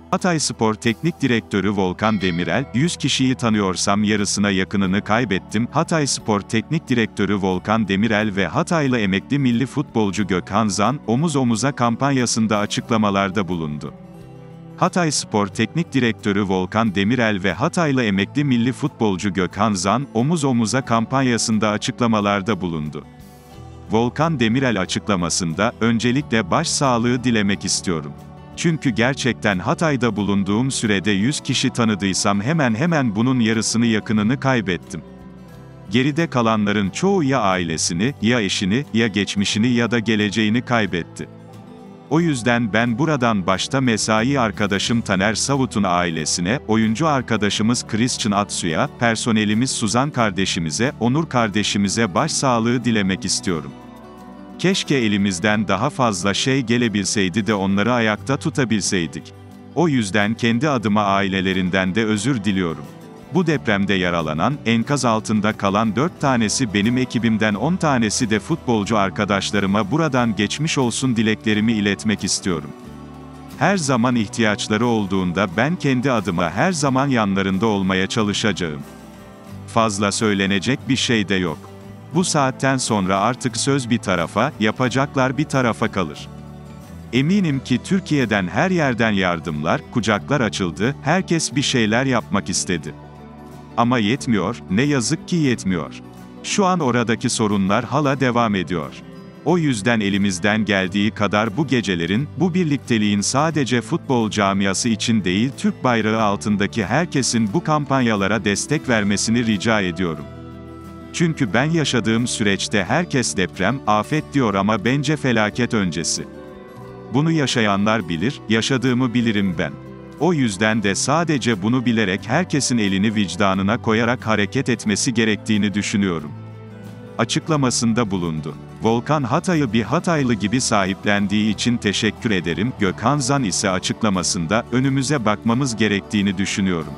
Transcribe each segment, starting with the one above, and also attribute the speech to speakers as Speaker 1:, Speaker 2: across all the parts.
Speaker 1: Hatayspor Teknik Direktörü Volkan Demirel, 100 kişiyi tanıyorsam yarısına yakınını kaybettim. Hatayspor Teknik Direktörü Volkan Demirel ve Hataylı emekli milli futbolcu Gökhan Zan, omuz omuza kampanyasında açıklamalarda bulundu. Hatayspor Teknik Direktörü Volkan Demirel ve Hataylı emekli milli futbolcu Gökhan Zan, omuz omuza kampanyasında açıklamalarda bulundu. Volkan Demirel açıklamasında, öncelikle başsağlığı dilemek istiyorum. Çünkü gerçekten Hatay'da bulunduğum sürede 100 kişi tanıdıysam hemen bunun yarısını yakınını kaybettim. Geride kalanların çoğu ya ailesini, ya eşini, ya geçmişini ya da geleceğini kaybetti. O yüzden ben buradan başta mesai arkadaşım Taner Savut'un ailesine, oyuncu arkadaşımız Christian Atsu'ya, personelimiz Suzan kardeşimize, Onur kardeşimize başsağlığı dilemek istiyorum. Keşke elimizden daha fazla şey gelebilseydi de onları ayakta tutabilseydik. O yüzden kendi adıma ailelerinden de özür diliyorum. Bu depremde yaralanan, enkaz altında kalan 4 tanesi benim ekibimden 10 tanesi de futbolcu arkadaşlarıma buradan geçmiş olsun dileklerimi iletmek istiyorum. Her zaman ihtiyaçları olduğunda ben kendi adıma her zaman yanlarında olmaya çalışacağım. Fazla söylenecek bir şey de yok. Bu saatten sonra artık söz bir tarafa, yapacaklar bir tarafa kalır. Eminim ki Türkiye'den her yerden yardımlar, kucaklar açıldı, herkes bir şeyler yapmak istedi. Ama yetmiyor, ne yazık ki yetmiyor. Şu an oradaki sorunlar hala devam ediyor. O yüzden elimizden geldiği kadar bu gecelerin, bu birlikteliğin sadece futbol camiası için değil Türk bayrağı altındaki herkesin bu kampanyalara destek vermesini rica ediyorum. Çünkü ben yaşadığım süreçte herkes deprem, afet diyor ama bence felaket öncesi. Bunu yaşayanlar bilir, yaşadığımı bilirim ben. O yüzden de sadece bunu bilerek herkesin elini vicdanına koyarak hareket etmesi gerektiğini düşünüyorum. Açıklamasında bulundu. Volkan Hatay'ı bir Hataylı gibi sahiplendiği için teşekkür ederim. Gökhan Zan ise açıklamasında, önümüze bakmamız gerektiğini düşünüyorum.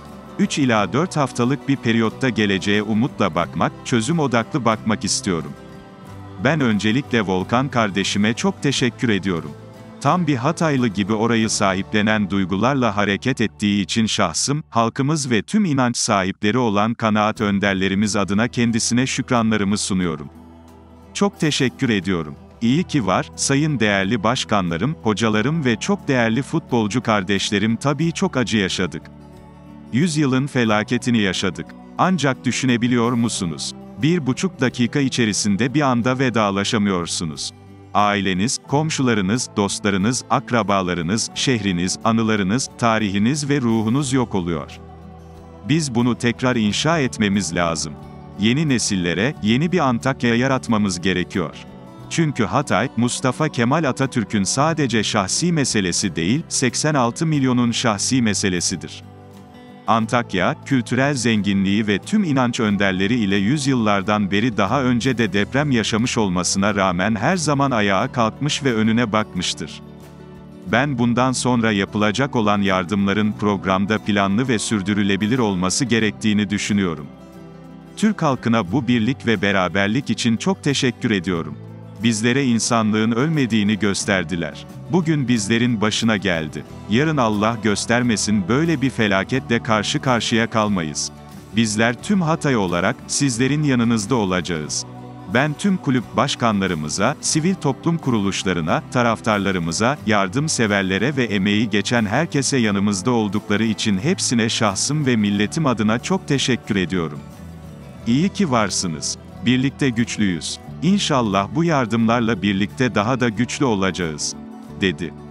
Speaker 1: 3 ila 4 haftalık bir periyotta geleceğe umutla bakmak, çözüm odaklı bakmak istiyorum. Ben öncelikle Volkan kardeşime çok teşekkür ediyorum. Tam bir Hataylı gibi orayı sahiplenen duygularla hareket ettiği için şahsım, halkımız ve tüm inanç sahipleri olan kanaat önderlerimiz adına kendisine şükranlarımı sunuyorum. Çok teşekkür ediyorum. İyi ki var, sayın değerli başkanlarım, hocalarım ve çok değerli futbolcu kardeşlerim tabii çok acı yaşadık. 100 yılın felaketini yaşadık. Ancak düşünebiliyor musunuz? 1,5 dakika içerisinde bir anda vedalaşamıyorsunuz. Aileniz, komşularınız, dostlarınız, akrabalarınız, şehriniz, anılarınız, tarihiniz ve ruhunuz yok oluyor. Biz bunu tekrar inşa etmemiz lazım. Yeni nesillere, yeni bir Antakya yaratmamız gerekiyor. Çünkü Hatay, Mustafa Kemal Atatürk'ün sadece şahsi meselesi değil, 86 milyonun şahsi meselesidir. Antakya, kültürel zenginliği ve tüm inanç önderleri ile yüzyıllardan beri daha önce de deprem yaşamış olmasına rağmen her zaman ayağa kalkmış ve önüne bakmıştır. Ben bundan sonra yapılacak olan yardımların programda planlı ve sürdürülebilir olması gerektiğini düşünüyorum. Türk halkına bu birlik ve beraberlik için çok teşekkür ediyorum. Bizlere insanlığın ölmediğini gösterdiler. Bugün bizlerin başına geldi. Yarın Allah göstermesin böyle bir felaketle karşı karşıya kalmayız. Bizler tüm Hatay olarak sizlerin yanınızda olacağız. Ben tüm kulüp başkanlarımıza, sivil toplum kuruluşlarına, taraftarlarımıza, yardımseverlere ve emeği geçen herkese yanımızda oldukları için hepsine şahsım ve milletim adına çok teşekkür ediyorum. İyi ki varsınız. Birlikte güçlüyüz. İnşallah bu yardımlarla birlikte daha da güçlü olacağız, dedi.